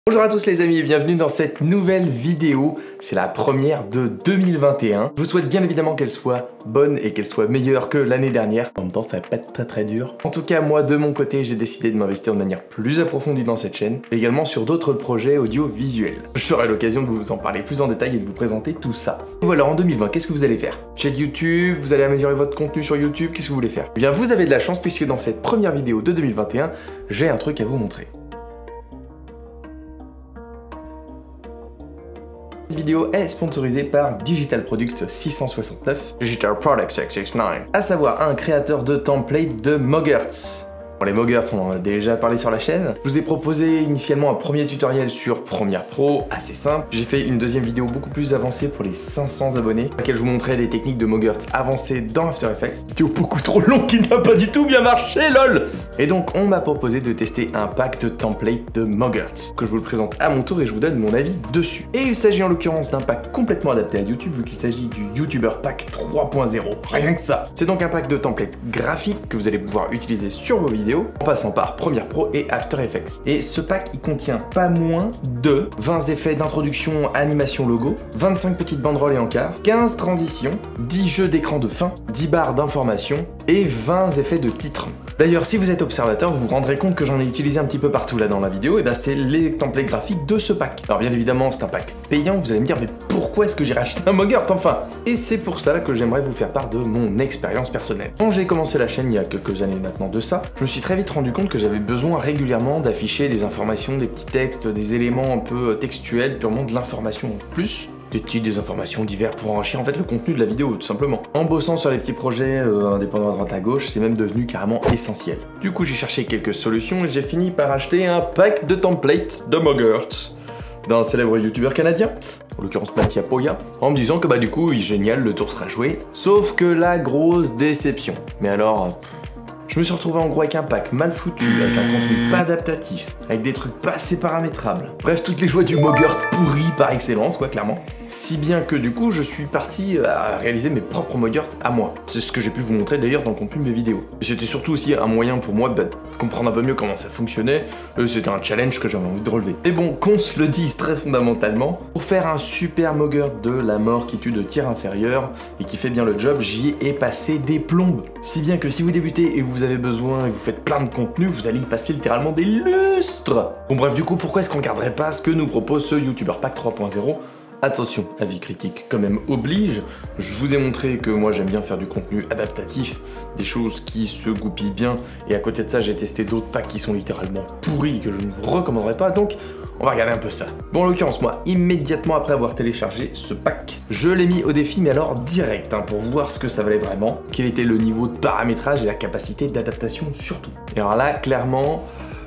Bonjour à tous les amis et bienvenue dans cette nouvelle vidéo, c'est la première de 2021. Je vous souhaite bien évidemment qu'elle soit bonne et qu'elle soit meilleure que l'année dernière. En même temps ça va pas être très dur. En tout cas moi de mon côté j'ai décidé de m'investir de manière plus approfondie dans cette chaîne, mais également sur d'autres projets audiovisuels. J'aurai l'occasion de vous en parler plus en détail et de vous présenter tout ça. Voilà, en 2020 qu'est-ce que vous allez faire? Chaîne YouTube, vous allez améliorer votre contenu sur YouTube, qu'est-ce que vous voulez faire? Eh bien vous avez de la chance puisque dans cette première vidéo de 2021, j'ai un truc à vous montrer. Cette vidéo est sponsorisée par Digital Product 669, Digital Product 669, à savoir un créateur de templates de Mogurts. Bon, les Mogurts, on en a déjà parlé sur la chaîne. Je vous ai proposé initialement un premier tutoriel sur Premiere Pro, assez simple. J'ai fait une deuxième vidéo beaucoup plus avancée pour les 500 abonnés, dans laquelle je vous montrais des techniques de Mogurts avancées dans After Effects. Vidéo beaucoup trop longue qui n'a pas du tout bien marché, lol. Et donc, on m'a proposé de tester un pack de templates de Mogurts, que je vous le présente à mon tour et je vous donne mon avis dessus. Et il s'agit en l'occurrence d'un pack complètement adapté à YouTube, vu qu'il s'agit du YouTuber Pack 3.0. Rien que ça. C'est donc un pack de templates graphiques que vous allez pouvoir utiliser sur vos vidéos, en passant par Premiere Pro et After Effects. Et ce pack, il contient pas moins de 20 effets d'introduction, animation logo, 25 petites banderoles et encarts, 15 transitions, 10 jeux d'écran de fin, 10 barres d'information et 20 effets de titre. D'ailleurs, si vous êtes observateur, vous vous rendrez compte que j'en ai utilisé un petit peu partout là dans la vidéo, et bah c'est les templates graphiques de ce pack. Alors bien évidemment, c'est un pack payant, vous allez me dire, mais pourquoi est-ce que j'ai racheté un Mogurt enfin? Et c'est pour ça que j'aimerais vous faire part de mon expérience personnelle. Quand j'ai commencé la chaîne il y a quelques années maintenant de ça, je me suis très vite rendu compte que j'avais besoin régulièrement d'afficher des informations, des petits textes, des éléments un peu textuels, purement de l'information en plus. Des titres, des informations divers pour enrichir en fait le contenu de la vidéo tout simplement. En bossant sur les petits projets indépendants à droite à gauche, c'est même devenu carrément essentiel. Du coup j'ai cherché quelques solutions et j'ai fini par acheter un pack de templates de Mogurts d'un célèbre youtubeur canadien, en l'occurrence Mattia Poya, en me disant que bah du coup génial, le tour sera joué. Sauf que la grosse déception. Mais alors... je me suis retrouvé en gros avec un pack mal foutu, avec un contenu pas adaptatif, avec des trucs pas assez paramétrables. Bref, toutes les joies du Mogurt pourri par excellence, quoi, clairement. Si bien que du coup, je suis parti à réaliser mes propres Mogurts à moi. C'est ce que j'ai pu vous montrer d'ailleurs dans le contenu de mes vidéos. C'était surtout aussi un moyen pour moi de comprendre un peu mieux comment ça fonctionnait. C'était un challenge que j'avais envie de relever. Mais bon, qu'on se le dise très fondamentalement, pour faire un super Mogurt de la mort qui tue de tir inférieur et qui fait bien le job, j'y ai passé des plombes. Si bien que si vous débutez et vous avez besoin et vous faites plein de contenu, vous allez y passer littéralement des lustres. Bon bref, du coup, pourquoi est-ce qu'on regarderait pas ce que nous propose ce YouTuber Pack 3.0? Attention, avis critique quand même oblige, je vous ai montré que moi j'aime bien faire du contenu adaptatif, des choses qui se goupillent bien, et à côté de ça j'ai testé d'autres packs qui sont littéralement pourris, que je ne vous recommanderais pas, donc on va regarder un peu ça. Bon en l'occurrence moi, immédiatement après avoir téléchargé ce pack, je l'ai mis au défi, mais alors direct, pour voir ce que ça valait vraiment, quel était le niveau de paramétrage et la capacité d'adaptation surtout. Et alors là, clairement,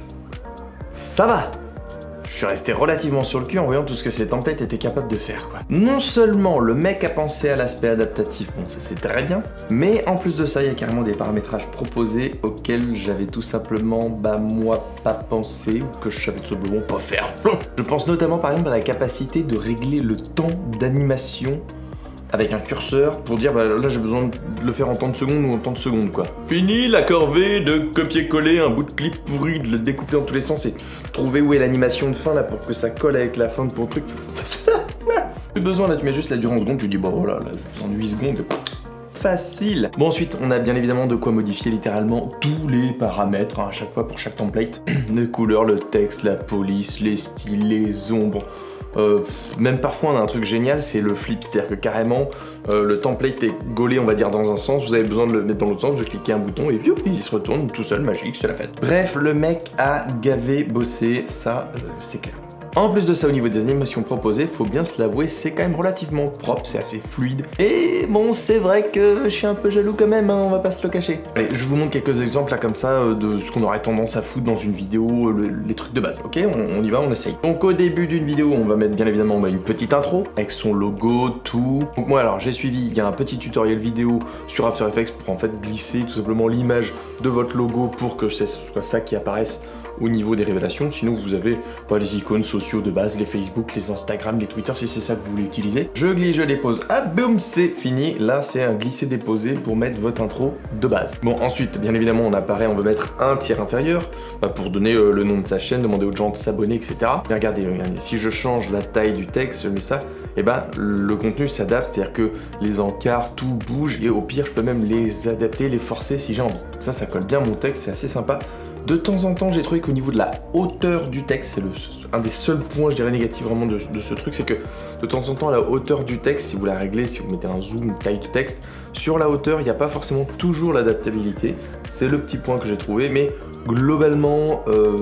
ça va. Je suis resté relativement sur le cul en voyant tout ce que ces templates étaient capables de faire, quoi. Non seulement le mec a pensé à l'aspect adaptatif, bon ça c'est très bien, mais en plus de ça, il y a carrément des paramétrages proposés auxquels j'avais tout simplement, moi, pas pensé, ou que je savais tout simplement pas faire. Je pense notamment par exemple à la capacité de régler le temps d'animation avec un curseur pour dire là j'ai besoin de le faire en tant de secondes ou en tant de secondes quoi. Fini la corvée de copier-coller un bout de clip pourri, de le découper dans tous les sens et trouver où est l'animation de fin là pour que ça colle avec la fin de ton truc. Ça plus besoin là, tu mets juste la durée en secondes, tu dis bon voilà, là j'ai besoin de 8 secondes. Facile. Bon ensuite on a bien évidemment de quoi modifier littéralement tous les paramètres à chaque fois pour chaque template. Les couleurs, le texte, la police, les styles, les ombres. Même parfois on a un truc génial, c'est le flip, c'est-à-dire que carrément le template est gaulé on va dire dans un sens, vous avez besoin de le mettre dans l'autre sens, vous cliquez un bouton et il se retourne tout seul, magique, c'est la fête. Bref, le mec a gavé, bossé, ça c'est clair. En plus de ça, au niveau des animations proposées, faut bien se l'avouer, c'est quand même relativement propre, c'est assez fluide. Et bon, c'est vrai que je suis un peu jaloux quand même, on va pas se le cacher. Allez, je vous montre quelques exemples là comme ça de ce qu'on aurait tendance à foutre dans une vidéo, les trucs de base, ok? On y va, on essaye. Donc au début d'une vidéo, on va mettre bien évidemment une petite intro, avec son logo, tout. Donc moi alors, j'ai suivi, il y a un petit tutoriel vidéo sur After Effects pour en fait glisser tout simplement l'image de votre logo pour que ce soit ça qui apparaisse au niveau des révélations. Sinon vous avez les icônes sociaux de base, les Facebook, les Instagram, les Twitter, si c'est ça que vous voulez utiliser. Je glisse, je dépose, ah boum, c'est fini. Là c'est un glisser-déposer pour mettre votre intro de base. Bon, ensuite bien évidemment on apparaît, on veut mettre un tiers inférieur pour donner le nom de sa chaîne, demander aux gens de s'abonner, etc. Bien, regardez, si je change la taille du texte, je mets ça, et le contenu s'adapte, c'est-à-dire que les encarts, tout bouge, et au pire je peux même les adapter, les forcer si j'ai envie. Ça colle bien mon texte, c'est assez sympa. De temps en temps, j'ai trouvé qu'au niveau de la hauteur du texte, c'est un des seuls points, je dirais, négatifs vraiment de ce truc, c'est que de temps en temps, la hauteur du texte, si vous la réglez, si vous mettez un zoom, une taille de texte, sur la hauteur, il n'y a pas forcément toujours l'adaptabilité. C'est le petit point que j'ai trouvé, mais globalement,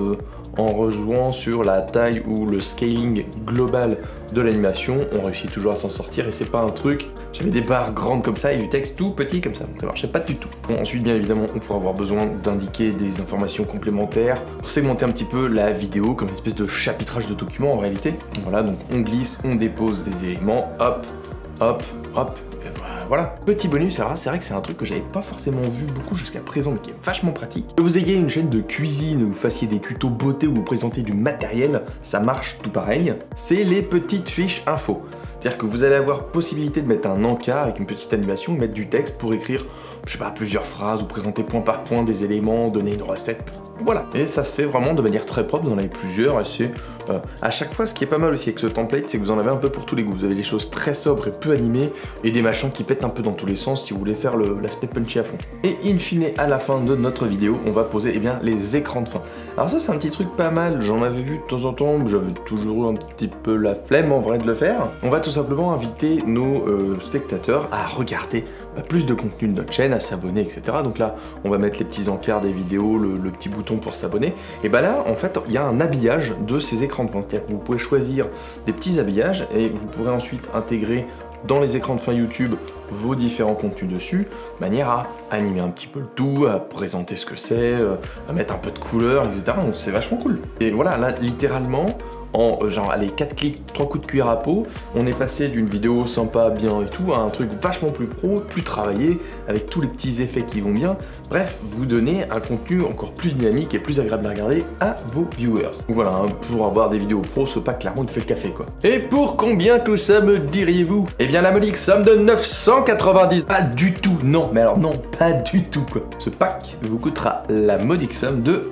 en rejouant sur la taille ou le scaling global de l'animation, on réussit toujours à s'en sortir et c'est pas un truc, j'avais des barres grandes comme ça et du texte tout petit comme ça, donc ça marchait pas du tout. Bon, ensuite bien évidemment on pourra avoir besoin d'indiquer des informations complémentaires pour segmenter un petit peu la vidéo comme une espèce de chapitrage de document en réalité. Voilà, donc on glisse, on dépose des éléments, hop, hop, hop. Voilà, petit bonus, alors là c'est vrai que c'est un truc que j'avais pas forcément vu beaucoup jusqu'à présent mais qui est vachement pratique. Que vous ayez une chaîne de cuisine, où vous fassiez des tutos beauté ou vous présentez du matériel, ça marche tout pareil. C'est les petites fiches infos. C'est-à-dire que vous allez avoir possibilité de mettre un encart avec une petite animation, mettre du texte pour écrire, je sais pas, plusieurs phrases ou présenter point par point des éléments, donner une recette. Voilà. Et ça se fait vraiment de manière très propre, vous en avez plusieurs et c'est à chaque fois ce qui est pas mal aussi avec ce template, c'est que vous en avez un peu pour tous les goûts. Vous avez des choses très sobres et peu animées et des machins qui pètent un peu dans tous les sens si vous voulez faire l'aspect punchy à fond. Et in fine, à la fin de notre vidéo, on va poser les écrans de fin. Alors ça c'est un petit truc pas mal, j'en avais vu de temps en temps, j'avais toujours eu un petit peu la flemme en vrai de le faire. On va tout simplement inviter nos spectateurs à regarder plus de contenu de notre chaîne, à s'abonner, etc. Donc là, on va mettre les petits encarts des vidéos, le petit bouton pour s'abonner. Et là, en fait, il y a un habillage de ces écrans de fin. C'est-à-dire que vous pouvez choisir des petits habillages et vous pourrez ensuite intégrer dans les écrans de fin YouTube vos différents contenus dessus, de manière à animer un petit peu le tout, à présenter ce que c'est, à mettre un peu de couleur, etc. Donc c'est vachement cool. Et voilà, là, littéralement, en genre, allez, 4 clics, 3 coups de cuir à peau, on est passé d'une vidéo sympa, bien et tout, à un truc vachement plus pro, plus travaillé, avec tous les petits effets qui vont bien. Bref, vous donnez un contenu encore plus dynamique et plus agréable à regarder à vos viewers. Donc voilà, hein, pour avoir des vidéos pro, ce pack, clairement, il fait le café, quoi. Et pour combien tout ça, me diriez-vous? Eh bien, la modique somme de 990. Pas du tout, non, mais alors non, pas du tout, quoi. Ce pack vous coûtera la modique somme de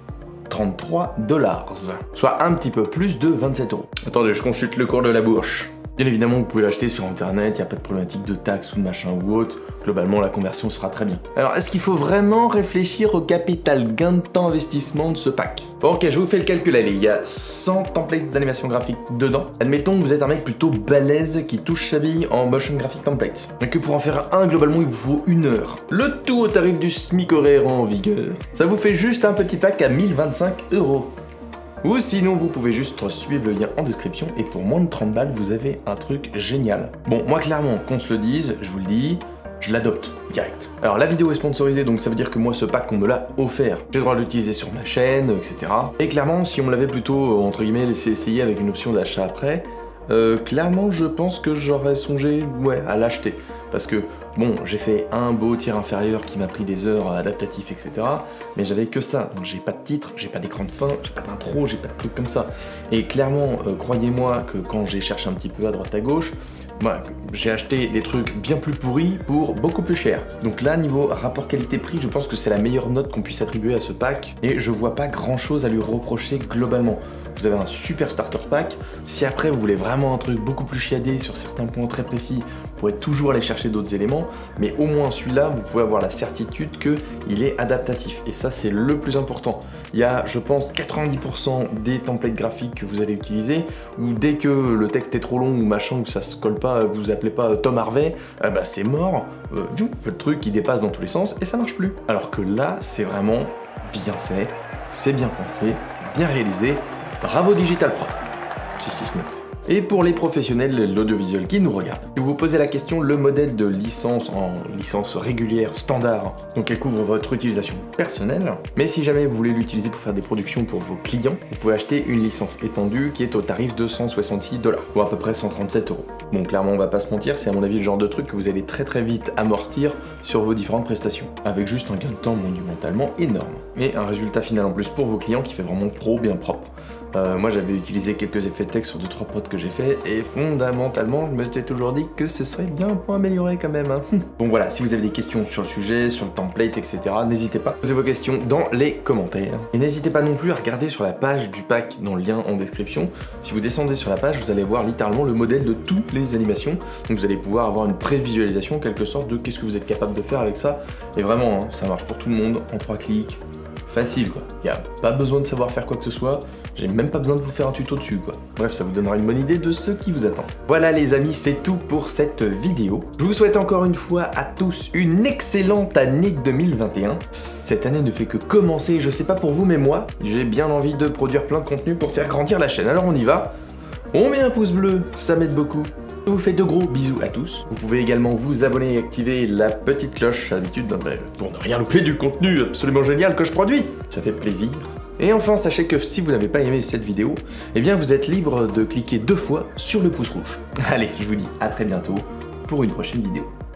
33 $, soit un petit peu plus de 27 €. Attendez, je consulte le cours de la bourse. Bien évidemment, vous pouvez l'acheter sur internet, il n'y a pas de problématique de taxes ou de machin ou autre. Globalement, la conversion sera très bien. Alors, est-ce qu'il faut vraiment réfléchir au capital gain de temps investissement de ce pack? Bon, ok, je vous fais le calcul, allez, il y a 100 templates d'animation graphique dedans. Admettons que vous êtes un mec plutôt balèze qui touche sa bille en motion graphic template. Et que pour en faire un, globalement, il vous faut 1 heure. Le tout au tarif du SMIC horaire en vigueur. Ça vous fait juste un petit pack à 1025 €. Ou sinon, vous pouvez juste suivre le lien en description et pour moins de 30 balles, vous avez un truc génial. Bon, moi clairement, qu'on se le dise, je vous le dis, je l'adopte direct. Alors la vidéo est sponsorisée, donc ça veut dire que moi ce pack on me l'a offert. J'ai le droit de l'utiliser sur ma chaîne, etc. Et clairement, si on me l'avait plutôt, entre guillemets, laissé essayer avec une option d'achat après, clairement je pense que j'aurais songé à l'acheter. Parce que, bon, j'ai fait un beau tir inférieur qui m'a pris des heures adaptatifs, etc. Mais j'avais que ça, donc j'ai pas de titre, j'ai pas d'écran de fin, j'ai pas d'intro, j'ai pas de trucs comme ça. Et clairement, croyez-moi que quand j'ai cherché un petit peu à droite à gauche, j'ai acheté des trucs bien plus pourris pour beaucoup plus cher. Donc là, niveau rapport qualité-prix, je pense que c'est la meilleure note qu'on puisse attribuer à ce pack. Et je vois pas grand-chose à lui reprocher globalement. Vous avez un super starter pack. Si après vous voulez vraiment un truc beaucoup plus chiadé sur certains points très précis, vous pourrez toujours aller chercher d'autres éléments, mais au moins celui-là, vous pouvez avoir la certitude qu'il est adaptatif. Et ça, c'est le plus important. Il y a, je pense, 90% des templates graphiques que vous allez utiliser, où dès que le texte est trop long ou machin, ou ça se colle pas, vous appelez pas Tom Harvey, c'est mort, le truc qui dépasse dans tous les sens et ça marche plus. Alors que là, c'est vraiment bien fait, c'est bien pensé, c'est bien réalisé. Bravo Digital Prod 669. Et pour les professionnels de l'audiovisuel qui nous regardent, si vous vous posez la question, le modèle de licence en licence régulière, standard, donc elle couvre votre utilisation personnelle, mais si jamais vous voulez l'utiliser pour faire des productions pour vos clients, vous pouvez acheter une licence étendue qui est au tarif de 166 $, ou à peu près 137 €. Bon, clairement, on va pas se mentir, c'est à mon avis le genre de truc que vous allez très vite amortir sur vos différentes prestations, avec juste un gain de temps monumentalement énorme. Mais un résultat final en plus pour vos clients qui fait vraiment pro bien propre. Moi j'avais utilisé quelques effets de texte sur 2-3 prods que j'ai fait et fondamentalement je me suis toujours dit que ce serait bien un point amélioré quand même. Hein. Bon voilà, si vous avez des questions sur le sujet, sur le template, etc., n'hésitez pas à poser vos questions dans les commentaires. Et n'hésitez pas non plus à regarder sur la page du pack dans le lien en description. Si vous descendez sur la page, vous allez voir littéralement le modèle de toutes les animations. Donc vous allez pouvoir avoir une prévisualisation en quelque sorte de qu'est-ce que vous êtes capable de faire avec ça. Et vraiment, hein, ça marche pour tout le monde, en 3 clics. Facile quoi, y a pas besoin de savoir faire quoi que ce soit, j'ai même pas besoin de vous faire un tuto dessus quoi. Bref, ça vous donnera une bonne idée de ce qui vous attend. Voilà les amis, c'est tout pour cette vidéo. Je vous souhaite encore une fois à tous une excellente année 2021. Cette année ne fait que commencer, je sais pas pour vous mais moi, j'ai bien envie de produire plein de contenu pour faire grandir la chaîne. Alors on y va, on met un pouce bleu, ça m'aide beaucoup. Je vous fais de gros bisous à tous. Vous pouvez également vous abonner et activer la petite cloche à l'habitude pour ne rien louper du contenu absolument génial que je produis. Ça fait plaisir. Et enfin, sachez que si vous n'avez pas aimé cette vidéo, eh bien vous êtes libre de cliquer 2 fois sur le pouce rouge. Allez, je vous dis à très bientôt pour une prochaine vidéo.